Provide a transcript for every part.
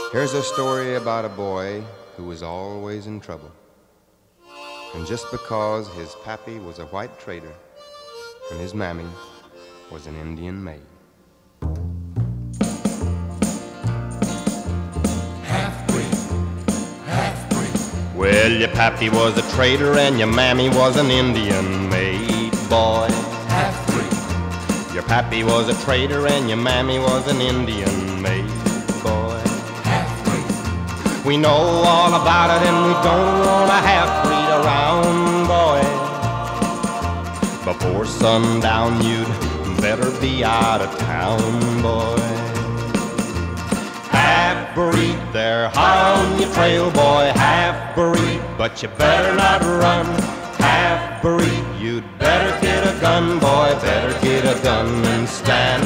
Here's a story about a boy who was always in trouble. And just because his pappy was a white trader and his mammy was an Indian maid. Well, your pappy was a trader and your mammy was an Indian maid, boy. Half-breed. Your pappy was a trader and your mammy was an Indian maid, boy. Half-breed. We know all about it and we don't want a half-breed around, boy. Before sundown you'd better be out of town, boy. Half-breed, they're hot on your trail, boy. Half-breed, but you better not run. Half-breed, you'd better get a gun, boy. Better get a gun and stand,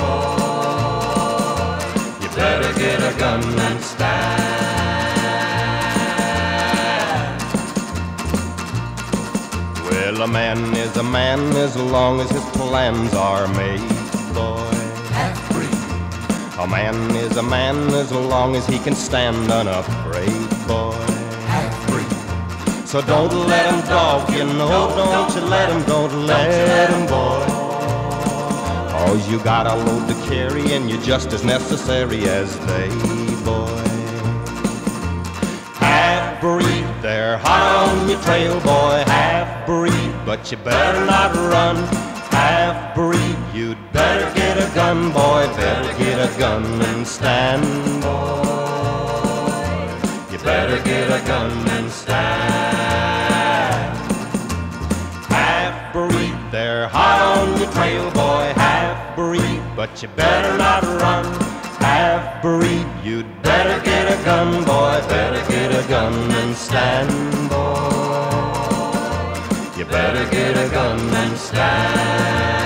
boy. You better get a gun and stand. Well, a man is a man as long as his plans are made, boy. A man is a man as long as he can stand unafraid, boy. Half-breed. So don't let him dog you, no, don't you let him, don't let him, boy. 'Cause you got a load to carry and you're just as necessary as they, boy. Half-breed, they're hot on your trail, boy. Half-breed, but you better not run. Half-breed, you'd better get a gun, boy. Better get a gun and stand, boy. You better get a gun and stand. Half-breed, they're hot on your trail, boy. Half-breed, but you better not run. Half-breed, you'd better get a gun, boy. Better get a gun and stand, boy. You better get a gun and stand.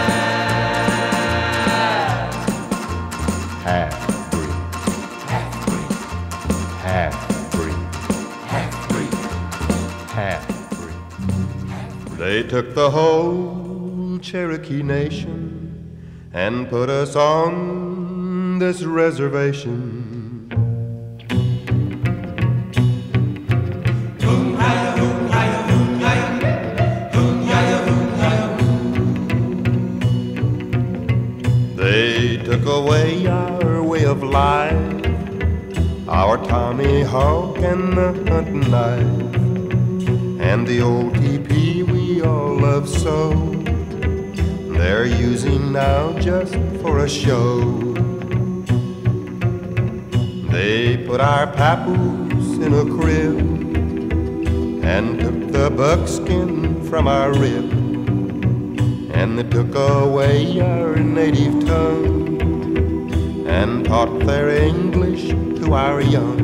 Half-breed. Half-breed. Half-breed. Half-breed. Half-breed. They took the whole Cherokee Nation and put us on this reservation. They took away our way of life, our Tommy Hawk and the hunting knife, and the old teepee we all love so. They're using now just for a show. They put our papoose in a crib and took the buckskin from our rib. And they took away our native tongue and taught their English to our young.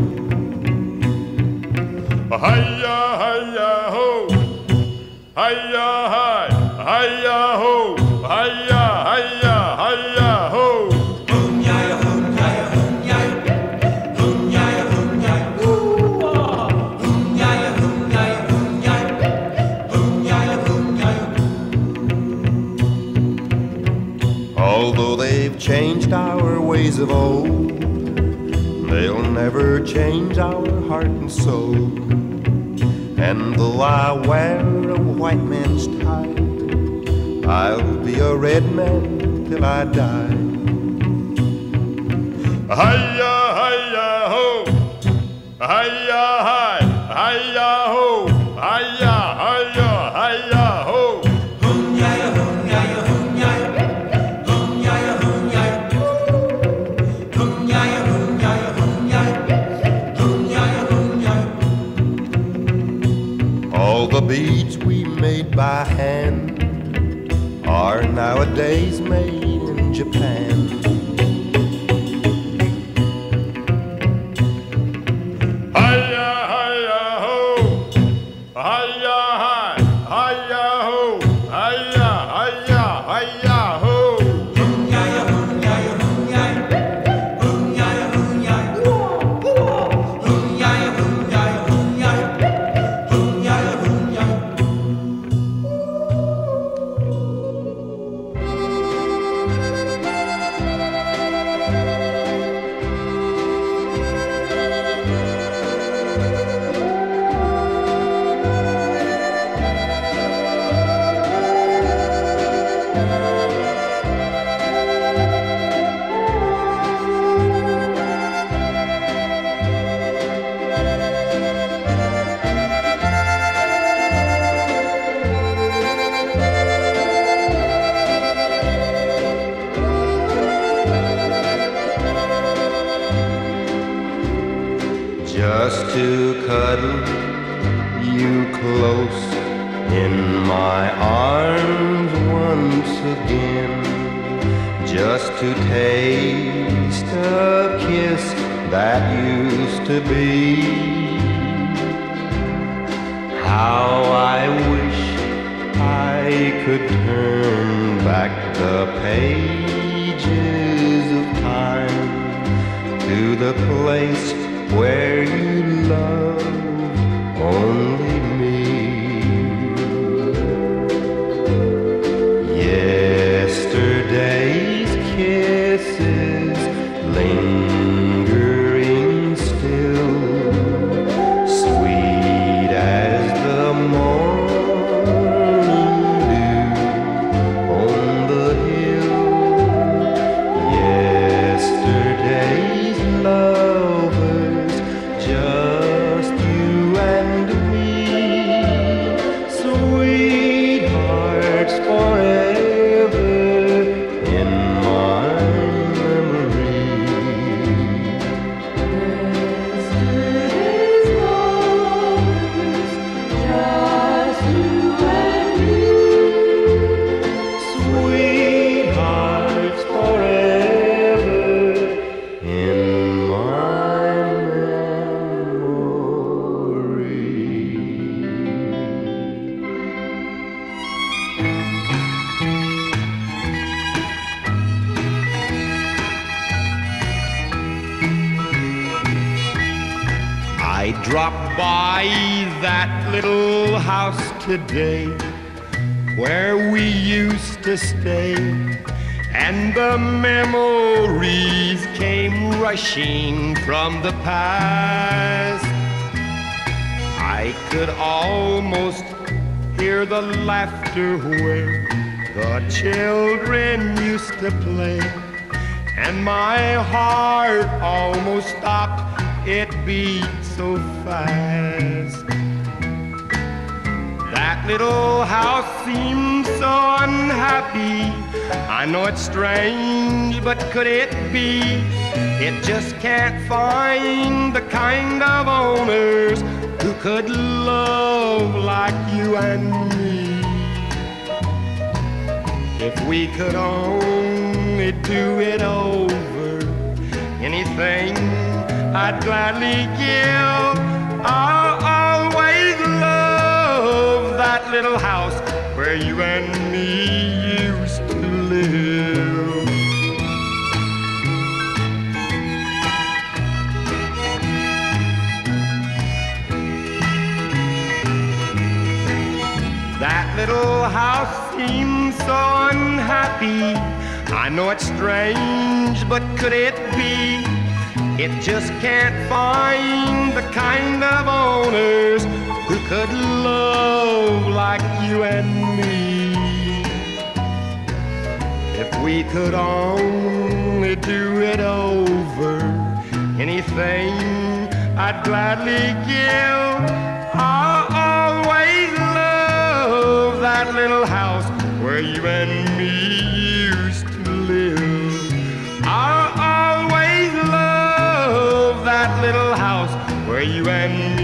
Hi-ya, hi-ya, ho! Hi-ya, hi! Hi-ya, ho! Hi-ya, hi-ya, hi-ya, ho! Hun-ya-ya, hun-ya-ya, hun-ya-ya. Hun-ya-ya, hun-ya-ya, ooh-ah. Hun-ya-ya, hun-ya-ya, hun-ya-ya. Hun-ya-ya, hun-ya-ya. Although they've changed our ways of old, they'll never change our heart and soul. And though I wear a white man's tie, I'll be a red man till I die. Hi-ya, hi-ya, ho! Hi-ya, hi! Hi-ya, ho! Hi-ya, hi-ya, hi-ya, ho! Hun-ya-ya, hun-ya-ya, hun-ya-ya. Hun-ya-ya, hun-ya-ya. Hun-ya-ya, hun-ya-ya, hun-ya-ya. Hun-ya-ya, hun-ya-ya. All the beads we made by hand are nowadays made in Japan. Hi-ya, hi-ya, ho! Hi-ya, hi! Hi-ya, ho! Hi-ya, hi-ya, hi-ya, ho! Hun-ya-ya, hun-ya-ya, hun-ya-ya. Hun-ya-ya, hun-ya-ya. Hun-ya-ya, hun-ya-ya, hun-ya-ya. Hun-ya-ya, hun-ya-ya. just to cuddle you close in my arms once again, just to taste a kiss that used to be. How I wish I could turn back the pages of time to the place where you love only me. Yesterday's kisses lingering still, sweet as the morning dew on the hill. Yesterday's lovers, just you and me, sweethearts forever in my memory. Yesterday's lovers, just you and me, Sweethearts forever in my memory. I dropped by that little house today where we used to stay, and the memories came rushing from the past. I could almost hear the laughter where the children used to play, and my heart almost stopped, it beat so fast. That little house seems so unhappy. I know it's strange, but could it be? It just can't find the kind of owners who could love like you and me. If we could only do it over, anything I'd gladly give. I'll always love that little house where you and me used to live. That little house seems so unhappy. I know it's strange, but could it be? It just can't find the kind of owners who could love like you and me. If we could only do it over, anything I'd gladly give. I'll always love that little house where you and me used to live. I'll always love that little house where you and me